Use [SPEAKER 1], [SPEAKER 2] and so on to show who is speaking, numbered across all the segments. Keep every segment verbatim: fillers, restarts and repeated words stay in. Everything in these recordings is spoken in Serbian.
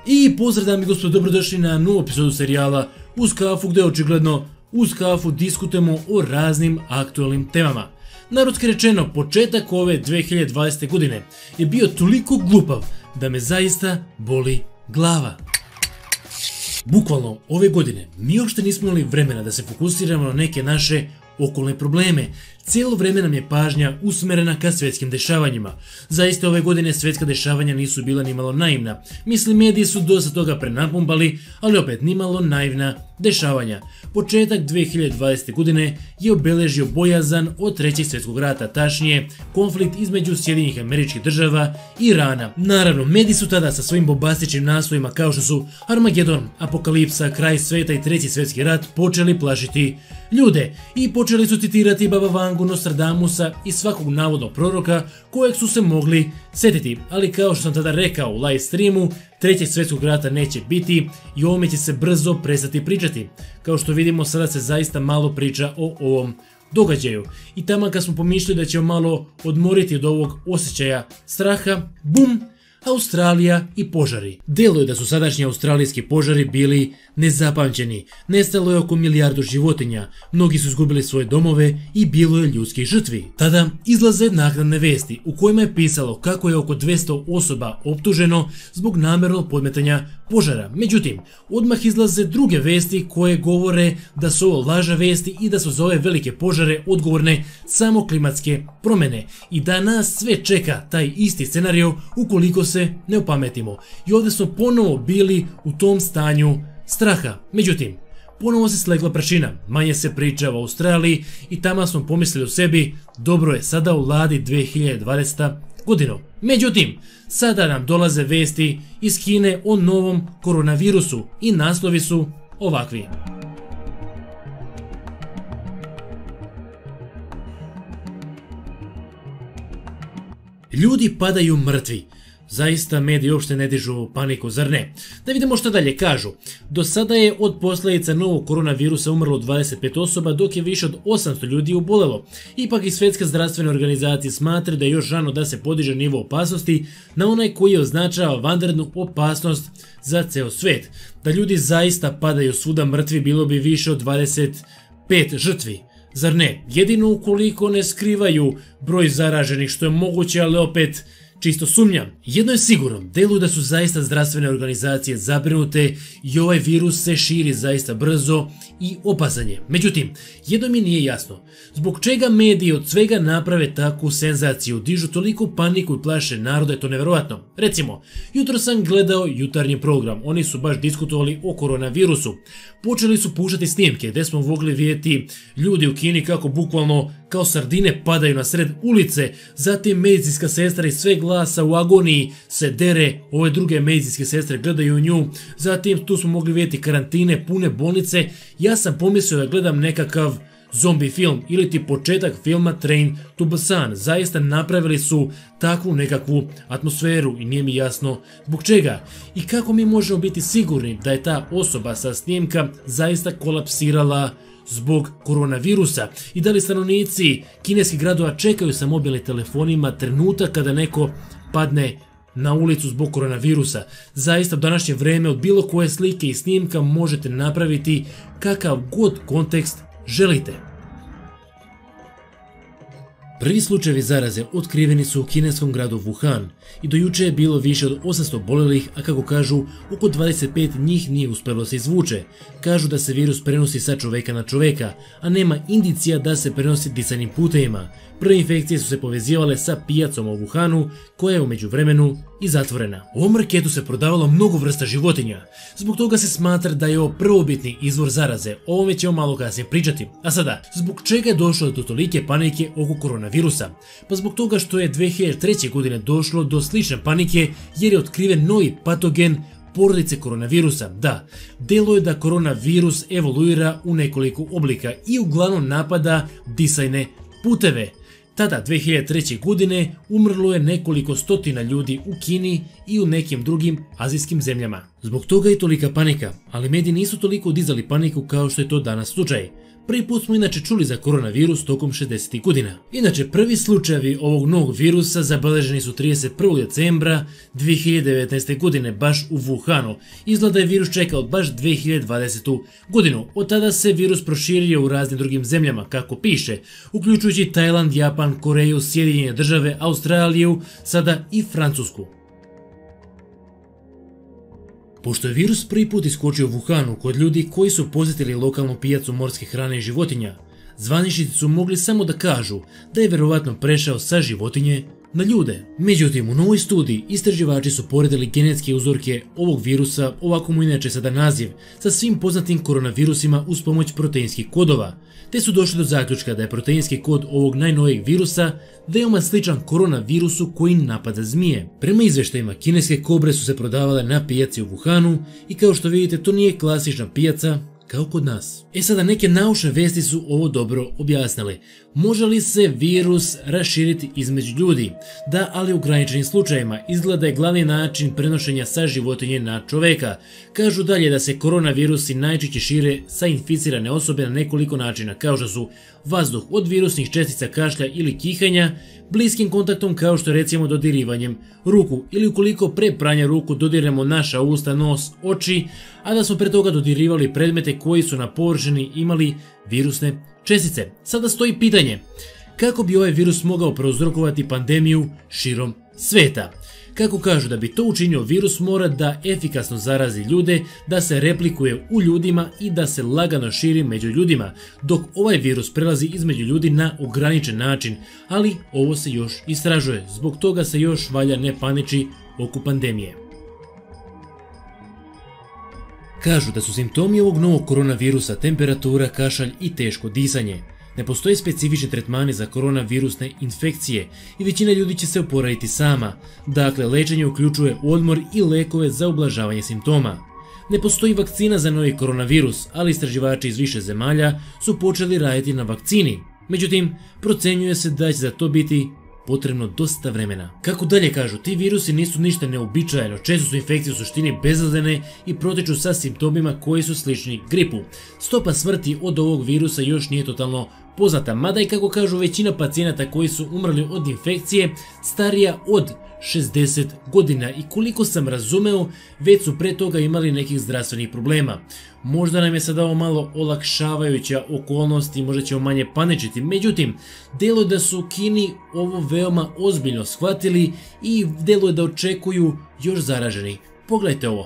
[SPEAKER 1] I pozdrav dame i gospodo, dobrodošli na novu epizodu serijala Uz kafu, gdje očigledno uz kafu diskutujemo o raznim aktualnim temama. Narodski rečeno, početak ove dve hiljade dvadesete. godine je bio toliko glupav da me zaista boli glava. Bukvalno ove godine mi uopšte nismo imali vremena da se fokusiramo na neke naše okolne probleme. Cijelo vrijeme nam je pažnja usmerena ka svjetskim dešavanjima. Zaista ove godine svjetska dešavanja nisu bila nimalo naivna. Mislim, mediji su dosta toga prenapumpali, ali opet nimalo naivna dešavanja. Početak dve hiljade dvadesete. godine je obeležio bojazan od trećeg svjetskog rata, tačnije konflikt između Sjedinjenih Američkih Država i Irana. Naravno, mediji su tada sa svojim bombastičnim naslovima kao što su Armagedon, Apokalipsa, Kraj sveta i Treći svjetski rat počeli plašiti ljude i počeli su citirati Baba Vangu, Nostradamusa i svakog navodnog proroka kojeg su se mogli setiti. Ali kao što sam tada rekao u live streamu, Trećeg svjetskog rata neće biti i o ovome će se brzo prestati pričati. Kao što vidimo, sada se zaista malo priča o ovom događaju. I tamo kad smo pomišljali da ćemo malo odmoriti od ovog osjećaja straha, bum! Australija i požari. Deluje da su sadašnji australijski požari bili nezapamćeni. Nestalo je oko milijardu životinja, mnogi su izgubili svoje domove i bilo je ljudskih žrtvi. Tada izlaze naknadne vesti u kojima je pisalo kako je oko dvjesto osoba optuženo zbog namjernog podmetanja požara. Međutim, odmah izlaze druge vesti koje govore da su ovo lažne vesti i da su za ove velike požare odgovorne samo klimatske promjene i da nas sve čeka taj isti scenario ukoliko se ne opametimo. I ovdje smo ponovo bili u tom stanju straha. Međutim, ponovo se slegla prašina, manje se priča o Australiji i tamo smo pomislili u sebi, dobro je, sada u ladi dve hiljade dvadesete. godinu. Međutim, sada nam dolaze vesti iz Kine o novom koronavirusu i naslovi su ovakvi. Ljudi padaju mrtvi. Zaista mediji uopšte ne dižu paniku, zar ne? Da vidimo što dalje kažu. Do sada je od posljedica novog koronavirusa umrlo dvadeset pet osoba, dok je više od osamsto ljudi obolelo. Ipak i Svjetska zdravstvena organizacija smatra da je još rano da se podiže nivo opasnosti na onaj koji označava vanrednu opasnost za ceo svijet. Da ljudi zaista padaju svuda mrtvi bilo bi više od dvadeset pet žrtvi. Zar ne? Jedino ukoliko ne skrivaju broj zaraženih, što je moguće, ali opet čisto sumnjam. Jedno je sigurno, deluju da su zaista zdravstvene organizacije zabrinute i ovaj virus se širi zaista brzo i opasan je. Međutim, jedno mi nije jasno, zbog čega mediji od svega naprave takvu senzaciju, dižu toliko paniku i plaše naroda, je to nevjerojatno. Recimo, jutro sam gledao jutarnji program, oni su baš diskutovali o koronavirusu. Počeli su puštati snimke gdje smo mogli vidjeti ljudi u Kini kako bukvalno kao sardine padaju na sred ulice, zatim medicinska sestra iz sve glasa u agoniji se dere, ove druge medicinske sestre gledaju nju, zatim tu smo mogli vidjeti karantine, pune bolnice. Ja sam pomislio da gledam nekakav zombi film ili ti početak filma Train to Busan. Zaista napravili su takvu nekakvu atmosferu i nije mi jasno zbog čega. I kako mi možemo biti sigurni da je ta osoba sa snimka zaista kolapsirala zbog koronavirusa i da li stanovnici kineskih gradova čekaju sa mobilnim telefonima trenutak kada neko padne na ulicu zbog koronavirusa. Zaista u današnje vrijeme od bilo koje slike i snimka možete napraviti kakav god kontekst želite. Prvi slučajevi zaraze otkriveni su u kineskom gradu Wuhan i do juče je bilo više od osamsto oboljelih, a kako kažu, oko dvadeset pet njih nije uspjelo se izvuče. Kažu da se virus prenosi sa čovjeka na čovjeka, a nema indicija da se prenosi disanim putevima. Prve infekcije su se povezivale sa pijacom u Wuhanu, koja je u međuvremenu i zatvorena. U ovom marketu se prodavalo mnogo vrsta životinja. Zbog toga se smatra da je ovo prvobitni izvor zaraze. O ovome ćemo malo kasnije pričati. A sada, zbog čega je došlo do tolike panike oko koronavirusa? Pa zbog toga što je dve hiljade treće. godine došlo do slične panike jer je otkriven novi patogen porodice koronavirusa. Da, deluje da koronavirus evoluira u nekoliko oblika i uglavnom napada disajne puteve. Tada, dve hiljade treće. godine, umrlo je nekoliko stotina ljudi u Kini i u nekim drugim azijskim zemljama. Zbog toga je tolika panika, ali mediji nisu toliko dizali paniku kao što je to danas slučaj. Prvi put smo inače čuli za koronavirus tokom šezdesetih godina. Inače, prvi slučajevi ovog novog virusa zabeleženi su trideset prvog decembra dve hiljade devetnaeste. godine baš u Wuhanu. Izgleda je virus čekao baš dve hiljade dvadesetu. godinu. Od tada se virus proširio u raznim drugim zemljama, kako piše, uključujući Tajland, Japan, Koreju, Sjedinjene države, Australiju, sada i Francusku. Pošto je virus prvi put iskočio u Wuhanu kod ljudi koji su posjetili lokalnu pijacu morske hrane i životinja, zvaničnici su mogli samo da kažu da je verovatno prešao sa životinje na ljude. Međutim, u novoj studiji istraživači su poredili genetske uzorke ovog virusa, ovako mu inače sada naziv, sa svim poznatim koronavirusima uz pomoć proteinskih kodova, te su došli do zaključka da je proteinski kod ovog najnovijeg virusa veoma sličan koronavirusu koji napada zmije. Prema izveštajima, kineske kobre su se prodavale na pijaci u Wuhanu i kao što vidite, to nije klasična pijaca kao kod nas. E sada, neke naučne vesti su ovo dobro objasnile. Može li se virus raširiti između ljudi? Da, ali u ograničenim slučajevima. Izgleda je glavni način prenošenja sa životinje na čoveka. Kažu dalje da se koronavirusi najčešće šire sa inficirane osobe na nekoliko načina, kao što su vazduh od virusnih čestica kašlja ili kihanja, bliskim kontaktom kao što je recimo dodirivanjem ruku ili ukoliko pre pranja ruku dodiremo naša usta, nos, oči, a da smo pre toga dodirivali predmete koji su na površini imali virusne čestice. Sada stoji pitanje, kako bi ovaj virus mogao prouzrokovati pandemiju širom sveta? Kako kažu, da bi to učinio virus mora da efikasno zarazi ljude, da se replikuje u ljudima i da se lagano širi među ljudima, dok ovaj virus prelazi između ljudi na ograničen način, ali ovo se još istražuje, zbog toga se još valja ne paniči oko pandemije. Kažu da su simptomi ovog novog koronavirusa temperatura, kašalj i teško disanje. Ne postoje specifični tretmani za koronavirusne infekcije i većina ljudi će se oporaviti sama. Dakle, lečenje uključuje odmor i lekove za ublažavanje simptoma. Ne postoji vakcina za novi koronavirus, ali istraživači iz više zemalja su počeli raditi na vakcini. Međutim, procenjuje se da će za to biti potrebno dosta vremena. Kako dalje kažu, ti virusi nisu ništa neobičajeno, često su infekcije u suštini bezazlene i protiču sa simptomima koji su slični gripu. Stopa smrti od ovog virusa još nije totalno poznata, mada i kako kažu većina pacijenata koji su umrli od infekcije starija od šezdeset godina i koliko sam razumeo već su pre toga imali nekih zdravstvenih problema. Možda nam je sada ovo malo olakšavajuća okolnost i možda ćemo manje paničiti, međutim, deluje da su u Kini ovo veoma ozbiljno shvatili i deluje da očekuju još zaraženi. Pogledajte ovo.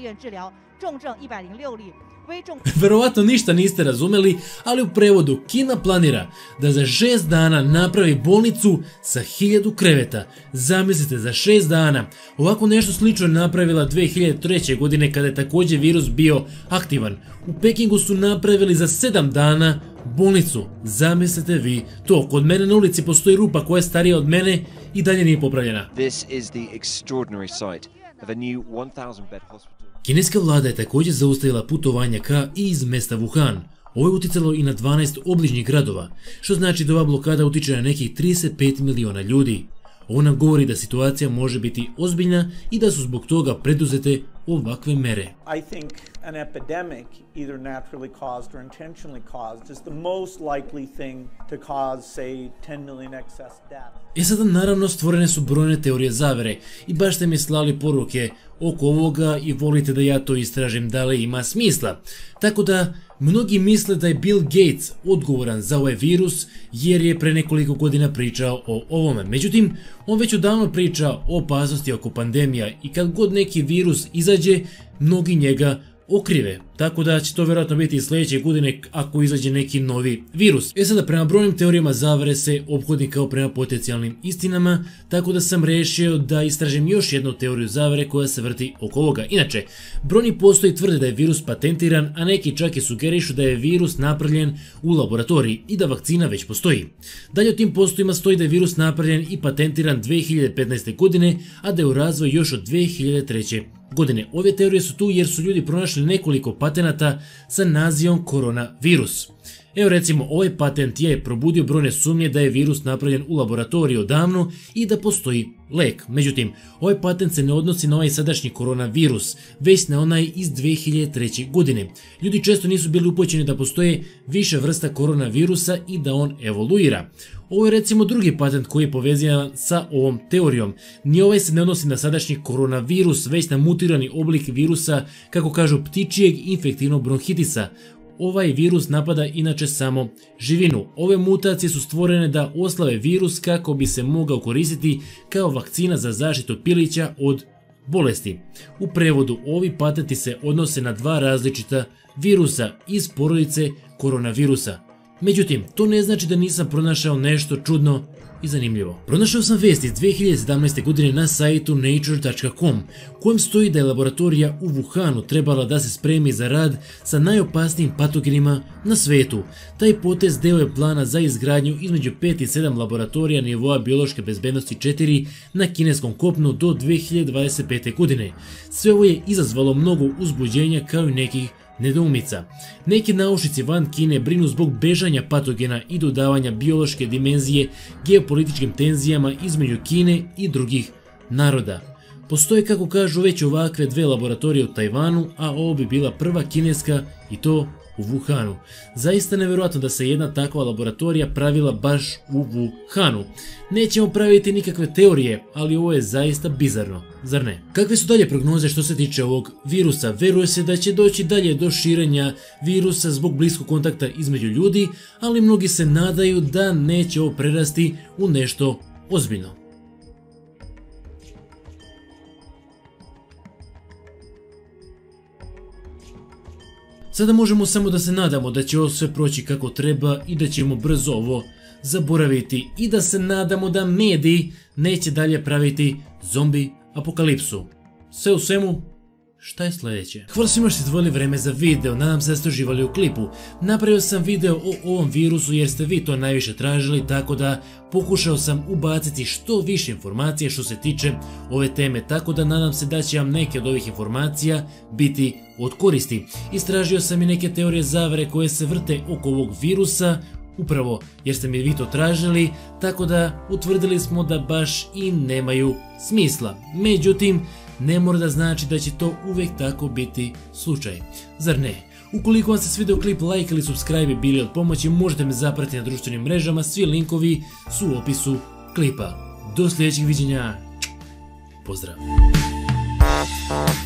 [SPEAKER 1] Verovatno ništa niste razumeli, ali u prevodu Kina planira da za šest dana napravi bolnicu sa hiljadu kreveta. Zamislite, za šest dana. Ovako nešto slično je napravila dve hiljade treće. godine kada je također virus bio aktivan. U Pekingu su napravili za sedam dana bolnicu. Zamislite vi to. Kod mene na ulici postoji rupa koja je starija od mene i dalje nije popravljena.
[SPEAKER 2] This is the extraordinary sight of a new one thousand bed hospital.
[SPEAKER 1] Kineska vlada je također zaustavila putovanja ka i iz mesta Wuhan. Ovo je uticalo i na dvanaest obližnjih gradova, što znači da ova blokada utiče na nekih trideset pet miliona ljudi. Ovo nam govori da situacija može biti ozbiljna i da su zbog toga preduzete ovakve mere.
[SPEAKER 3] I think an epidemic, either naturally caused or intentionally caused, is the most likely thing to cause, say, ten million excess deaths.
[SPEAKER 1] E sada naravno stvorene su brojne teorije zavere i baš ste mi slali poruke oko ovoga i volite da ja to istražim da li ima smisla. Tako da mnogi misle da je Bill Gates odgovoran za ovaj virus jer je pre nekoliko godina pričao o ovome. Međutim, on već odavno priča o opasnosti oko pandemija i kad god neki virus izađe, mnogi njega okrive. Tako da će to vjerojatno biti i sljedeće godine ako izađe neki novi virus. E sada, prema brojnim teorijama zavere se ophodi kao prema potencijalnim istinama, tako da sam rešio da istražim još jednu teoriju zavere koja se vrti oko ovoga. Inače, brojni postoji tvrde da je virus patentiran, a neki čak i sugerišu da je virus napravljen u laboratoriji i da vakcina već postoji. Dalje o tim postojima stoji da je virus napravljen i patentiran dve hiljade petnaeste. godine, a da je u razvoju još od dve hiljade treće. godine. Ove teorije su tu jer su ljudi pronašli nekoliko patenata sa nazivom koronavirus. Evo recimo, ovaj patent je probudio brojne sumnje da je virus napravljen u laboratoriji odavno i da postoji lek. Međutim, ovaj patent se ne odnosi na ovaj sadašnji koronavirus, već na onaj iz dve hiljade treće. godine. Ljudi često nisu bili upućeni da postoje više vrsta koronavirusa i da on evoluira. Ovo je recimo drugi patent koji je povezan sa ovom teorijom. Ni ovaj se ne odnosi na sadašnji koronavirus, već na mutirani oblik virusa, kako kažu, ptičijeg infektivnog bronhitisa. Ovaj virus napada inače samo živinu. Ove mutacije su stvorene da oslave virus kako bi se mogao koristiti kao vakcina za zaštitu pilića od bolesti. U prevodu, ovi patenti se odnose na dva različita virusa iz porodice koronavirusa. Međutim, to ne znači da nisam pronašao nešto čudno i zanimljivo. Pronašao sam vest iz dve hiljade sedamnaeste. godine na sajtu nature tačka com, u kojem stoji da je laboratorija u Wuhanu trebala da se spremi za rad sa najopasnijim patogenima na svetu. Taj potez deo je plana za izgradnju između pet i sedam laboratorija nivoa biološke bezbednosti četiri na kineskom kopnu do dve hiljade dvadeset pete. godine. Sve ovo je izazvalo mnogo uzbuđenja kao i nekih nedoumica. Neki naučnici van Kine brinu zbog bežanja patogena i dodavanja biološke dimenzije geopolitičkim tenzijama između Kine i drugih naroda. Postoje, kako kažu, već ovakve dve laboratorije u Tajvanu, a ovo bi bila prva kineska i to u Wuhanu. Zaista nevjerojatno da se jedna takva laboratorija pravila baš u Wuhanu. Nećemo praviti nikakve teorije, ali ovo je zaista bizarno, zar ne? Kakve su dalje prognoze što se tiče ovog virusa? Veruje se da će doći dalje do širenja virusa zbog bliskog kontakta između ljudi, ali mnogi se nadaju da neće ovo prerasti u nešto ozbiljno. Sada možemo samo da se nadamo da će ovo sve proći kako treba i da ćemo brzo ovo zaboraviti i da se nadamo da mediji neće dalje praviti zombi apokalipsu. Sve u svemu, šta je sljedeće? Hvala svima što ste izdvojili vreme za video, nadam se da ste uživali u klipu. Napravio sam video o ovom virusu jer ste vi to najviše tražili, tako da pokušao sam ubaciti što više informacije što se tiče ove teme, tako da nadam se da će vam neke od ovih informacija biti od koristi. Istražio sam i neke teorije zavere koje se vrte oko ovog virusa, upravo jer ste mi vi to tražili, tako da utvrdili smo da baš i nemaju smisla. Međutim, ne mora da znači da će to uvijek tako biti slučaj, zar ne? Ukoliko vam se svidio klip, like ili subscribe bili od pomoći, možete me zapratiti na društvenim mrežama, svi linkovi su u opisu klipa. Do sljedećeg viđenja, pozdrav!